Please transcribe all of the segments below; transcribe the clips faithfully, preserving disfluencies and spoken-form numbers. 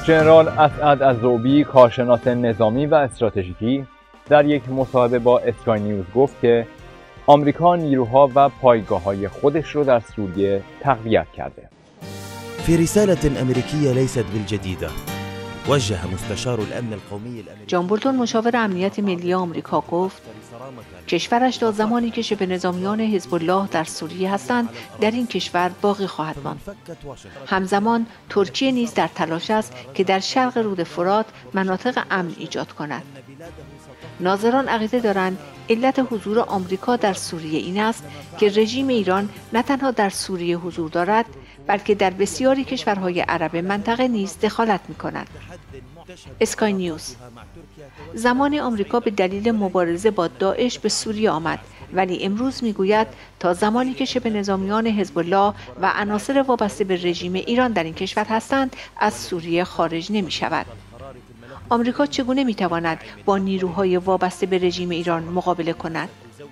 ژنرال اسعد الذؤبی، کارشناس نظامی و استراتژیکی، در یک مصاحبه با اسکای نیوز گفت که آمریکا نیروها و پایگاه‌های خودش رو در سوریه تقویت کرده. في رسالة أمريكية ليست بالجديدة وجه مستشار الأمن القومي الأمريكي جان بولتون، مشاور امنیت ملی آمریکا، گفت کشورش تا زمانی که شبه نظامیان حزب الله در سوریه هستند در این کشور باقی خواهد ماند. همزمان ترکیه نیز در تلاش است که در شرق رود فرات مناطق امن ایجاد کند. ناظران عقیده دارند علت حضور آمریکا در سوریه این است که رژیم ایران نه تنها در سوریه حضور دارد بلکه در بسیاری کشورهای عرب منطقه نیز دخالت می‌کند. اسکای نیوز: زمان آمریکا به دلیل مبارزه با داعش به سوریه آمد، ولی امروز میگوید تا زمانی که شبه نظامیان حزب الله و عناصر وابسته به رژیم ایران در این کشور هستند از سوریه خارج نمی شود. آمریکا چگونه می تواند با نیروهای وابسته به رژیم ایران مقابله کند؟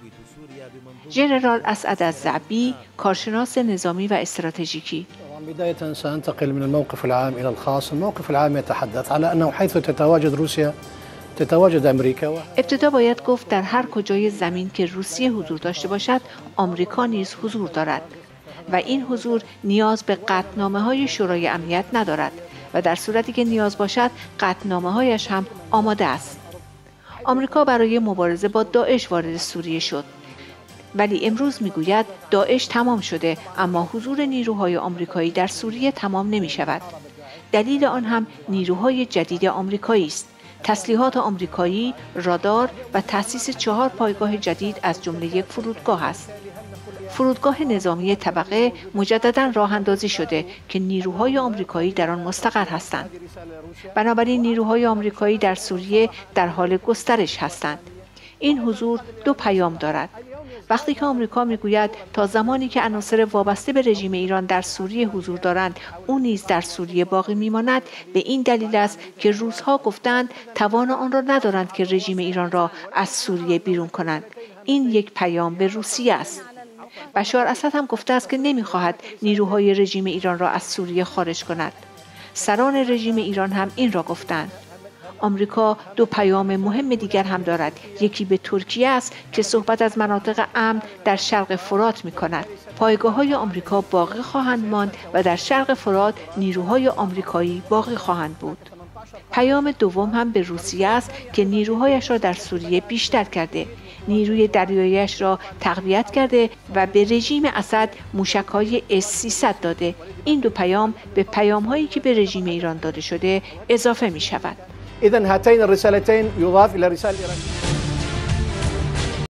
ژنرال اسعد الذؤبی، کارشناس نظامی و استراتژیکی: بداية سأنتقل من الموقف العام إلى الخاص. الموقف العام يتحدث على أنه حيث تتواجد روسيا تتواجد أمريكا. ابتدا باید گفت در هر کجای زمین که روسیه حضور داشته باشد، آمریکا نیز حضور دارد و این حضور نیاز به قطعنامه‌های شورای امنیت ندارد و در صورتی که نیاز باشد قطعنامه‌هایش هم آماده است. آمریکا برای مبارزه با داعش وارد سوریه شد، ولی امروز میگوید داعش تمام شده، اما حضور نیروهای آمریکایی در سوریه تمام نمی شود. دلیل آن هم نیروهای جدید آمریکایی است. تسلیحات آمریکایی، رادار و تأسیس چهار پایگاه جدید از جمله یک فرودگاه است. فرودگاه نظامی طبقه مجدداً راه اندازی شده که نیروهای آمریکایی در آن مستقر هستند. بنابراین نیروهای آمریکایی در سوریه در حال گسترش هستند. این حضور دو پیام دارد. وقتی که آمریکا میگوید تا زمانی که عناصر وابسته به رژیم ایران در سوریه حضور دارند، او نیز در سوریه باقی میماند، به این دلیل است که روس‌ها گفتند توان آن را ندارند که رژیم ایران را از سوریه بیرون کنند. این یک پیام به روسیه است. بشار اسد هم گفته است که نمیخواهد نیروهای رژیم ایران را از سوریه خارج کند. سران رژیم ایران هم این را گفتند. آمریکا دو پیام مهم دیگر هم دارد. یکی به ترکیه است که صحبت از مناطق امن در شرق فرات می کند. پایگاه‌های آمریکا باقی خواهند ماند و در شرق فرات نیروهای آمریکایی باقی خواهند بود. پیام دوم هم به روسیه است که نیروهایش را در سوریه بیشتر کرده، نیروی دریایی‌اش را تقویت کرده و به رژیم اسد موشک‌های اس سیصد داده. این دو پیام به پیام‌هایی که به رژیم ایران داده شده اضافه می شود. إذن هاتين الرسالتين يضاف إلى رسالة إيران.